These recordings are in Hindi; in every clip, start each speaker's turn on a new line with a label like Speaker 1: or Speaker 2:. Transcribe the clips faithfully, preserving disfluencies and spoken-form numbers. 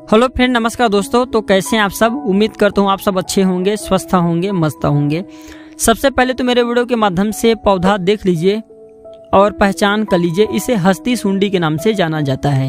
Speaker 1: हेलो फ्रेंड, नमस्कार दोस्तों। तो कैसे हैं आप सब? उम्मीद करता हूँ आप सब अच्छे होंगे, स्वस्थ होंगे, मस्त होंगे। सबसे पहले तो मेरे वीडियो के माध्यम से पौधा देख लीजिए और पहचान कर लीजिए। इसे हस्ती सूंडी के नाम से जाना जाता है।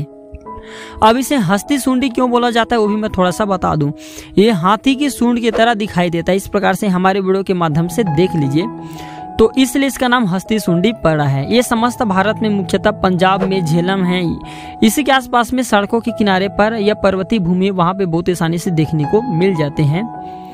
Speaker 1: अब इसे हस्ती सूंडी क्यों बोला जाता है वो भी मैं थोड़ा सा बता दूं। ये हाथी की सूंड की तरह दिखाई देता है, इस प्रकार से हमारे वीडियो के माध्यम से देख लीजिए। तो इसलिए इसका नाम हस्ती सूंडी पड़ा है। ये समस्त भारत में मुख्यतः पंजाब में झेलम है, इसी के आसपास में सड़कों के किनारे पर या पर्वतीय भूमि वहाँ पे बहुत आसानी से देखने को मिल जाते हैं।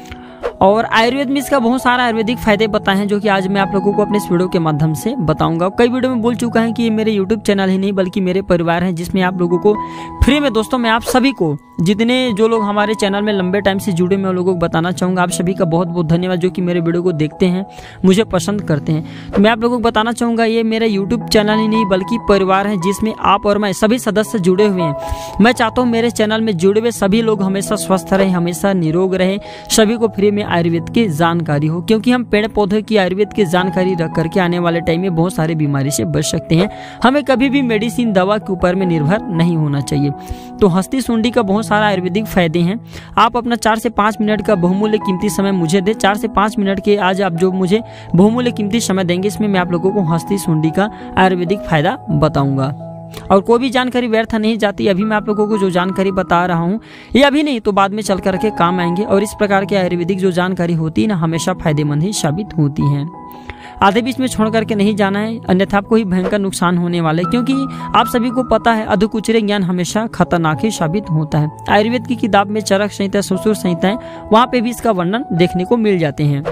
Speaker 1: और आयुर्वेद में इसका बहुत सारा आयुर्वेदिक फायदे बताए हैं, जो कि आज मैं आप लोगों को अपने इस वीडियो के माध्यम से बताऊंगा। कई वीडियो में बोल चुका है कि ये मेरे यूट्यूब चैनल ही नहीं बल्कि मेरे परिवार है, जिसमें आप लोगों को फ्री में दोस्तों मैं आप सभी को, जितने जो लोग हमारे चैनल में लंबे टाइम से जुड़े, मैं उन लोगों को बताना चाहूँगा। आप सभी का बहुत बहुत धन्यवाद जो कि मेरे वीडियो को देखते हैं, मुझे पसंद करते हैं। तो मैं आप लोगों को बताना चाहूँगा ये मेरा यूट्यूब चैनल ही नहीं बल्कि परिवार है, जिसमें आप और मैं सभी सदस्य जुड़े हुए हैं। मैं चाहता हूँ मेरे चैनल में जुड़े हुए सभी लोग हमेशा स्वस्थ रहे, हमेशा निरोग रहे, सभी को फ्री में आयुर्वेद की जानकारी हो, क्योंकि हम पेड़ पौधे की आयुर्वेद की जानकारी रख करके आने वाले टाइम में बहुत सारी बीमारी से बच सकते हैं। हमें कभी भी मेडिसिन दवा के ऊपर में निर्भर नहीं होना चाहिए। तो हस्ती सूंडी का बहुत सारा आयुर्वेदिक फायदे हैं। आप अपना चार से पाँच मिनट का बहुमूल्य कीमती समय मुझे दे। चार से पाँच मिनट के आज आप जो मुझे बहुमूल्य कीमती समय देंगे, इसमें मैं आप लोगों को हस्ती सूंडी का आयुर्वेदिक फायदा बताऊंगा। और कोई भी जानकारी व्यर्थ नहीं जाती। अभी मैं आप लोगों को जो जानकारी बता रहा हूँ ये अभी नहीं तो बाद में चल करके काम आएंगे। और इस प्रकार की आयुर्वेदिक जो जानकारी होती है ना, हमेशा फायदेमंद ही साबित होती हैं। आधे बीच में छोड़ करके नहीं जाना है, अन्यथा आपको ही भयंकर नुकसान होने वाला है, क्योंकि आप सभी को पता है अधकुचरे ज्ञान हमेशा खतरनाक ही साबित होता है। आयुर्वेद की किताब में चरक संहिता, सुश्रुत संहिता है, वहाँ पे भी इसका वर्णन देखने को मिल जाते हैं।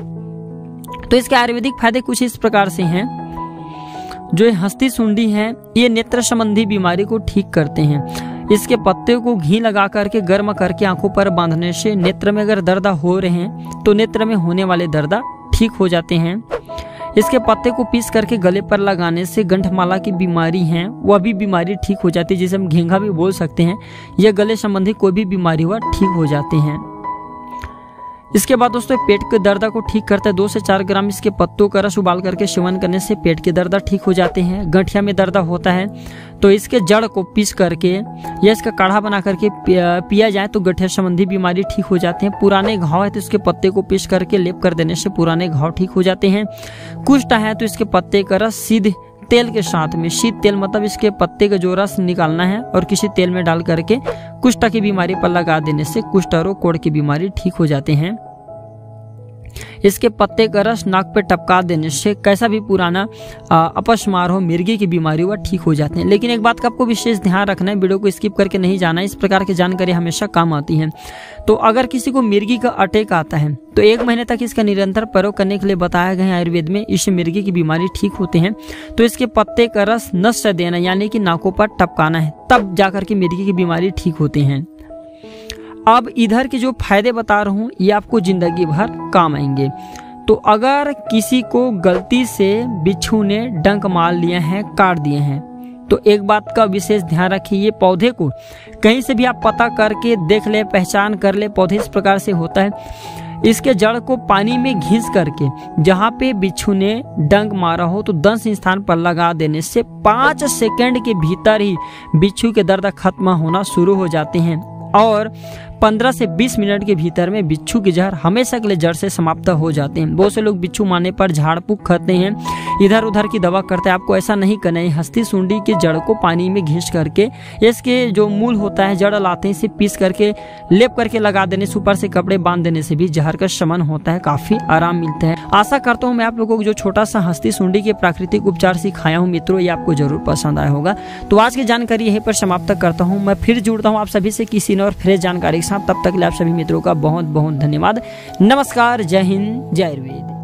Speaker 1: तो इसके आयुर्वेदिक फायदे कुछ इस प्रकार से हैं। जो ये हस्ती सूंडी है, ये नेत्र संबंधी बीमारी को ठीक करते हैं। इसके पत्ते को घी लगा करके गर्म करके आंखों पर बांधने से नेत्र में अगर दर्द हो रहे हैं तो नेत्र में होने वाले दर्द ठीक हो जाते हैं। इसके पत्ते को पीस करके गले पर लगाने से गंठमाला की बीमारी है वह भी बीमारी ठीक हो जाती है, जिसे हम घेंघा भी बोल सकते हैं। यह गले संबंधी कोई भी बीमारी हुआ ठीक हो जाते हैं। इसके बाद दोस्तों पेट के दर्द को ठीक करता है। दो से चार ग्राम इसके पत्तों का रस उबाल करके सेवन करने से पेट के दर्द ठीक हो जाते हैं। गठिया में दर्द होता है तो इसके जड़ को पीस करके या इसका काढ़ा बना करके पिया जाए तो गठिया संबंधी बीमारी ठीक हो जाते हैं। पुराने घाव है तो इसके पत्ते को पीस करके लेप कर देने से पुराने घाव ठीक हो जाते हैं। कुष्ठ है तो इसके पत्ते का रस सीधे तेल के साथ में, शीत तेल मतलब इसके पत्ते का जो रस निकालना है और किसी तेल में डाल करके कुष्ठ की बीमारी पर लगा देने से कुष्ठ और कोढ़ की बीमारी ठीक हो जाते हैं। इसके पत्ते का रस नाक पे टपका देने से कैसा भी पुराना अपस्मार हो, मिर्गी की बीमारी हुआ ठीक हो जाते हैं। लेकिन एक बात का आपको विशेष ध्यान रखना है, वीडियो को स्किप करके नहीं जाना है। इस प्रकार की जानकारी हमेशा काम आती है। तो अगर किसी को मिर्गी का अटैक आता है तो एक महीने तक इसका निरंतर प्रयोग करने के लिए बताया गया है आयुर्वेद में। इससे मिर्गी की बीमारी ठीक होते हैं। तो इसके पत्ते का रस नस से देना यानी कि नाकों पर टपकाना है, तब जाकर के मिर्गी की बीमारी ठीक होते हैं। अब इधर के जो फायदे बता रहा हूँ ये आपको जिंदगी भर काम आएंगे। तो अगर किसी को गलती से बिच्छू ने डंक मार लिया है, काट दिए हैं, तो एक बात का विशेष ध्यान रखिए, ये पौधे को कहीं से भी आप पता करके देख ले, पहचान कर ले। पौधे इस प्रकार से होता है, इसके जड़ को पानी में घिस करके जहाँ पे बिच्छू ने डंक मारा हो तो दस स्थान पर लगा देने से पाँच सेकंड के भीतर ही बिच्छू के दर्द खत्म होना शुरू हो जाते हैं। और पंद्रह से बीस मिनट के भीतर में बिच्छू के जहर हमेशा के लिए जड़ से समाप्त हो जाते हैं। बहुत से लोग बिच्छू मारने पर झाड़ फूक खाते हैं, इधर उधर की दवा करते हैं। आपको ऐसा नहीं करना है। हस्ती सूंडी के जड़ को पानी में घिस करके इसके जो मूल होता है, जड़ लाते हैं, इसे पीस करके लेप करके लगा देने से, ऊपर से कपड़े बांध देने से भी जहर का शमन होता है, काफी आराम मिलता है। आशा करता हूँ मैं आप लोगों को जो छोटा सा हस्ती सूंडी के प्राकृतिक उपचार सिखाया हूँ मित्रों, ये आपको जरूर पसंद आया होगा। तो आज की जानकारी यहीं पर समाप्त करता हूँ। मैं फिर जुड़ता हूँ आप सभी से किसी न और फ्रेश जानकारी के साथ। तब तक के लिए आप सभी मित्रों का बहुत बहुत धन्यवाद। नमस्कार, जय हिंद, जय आयुर्वेद।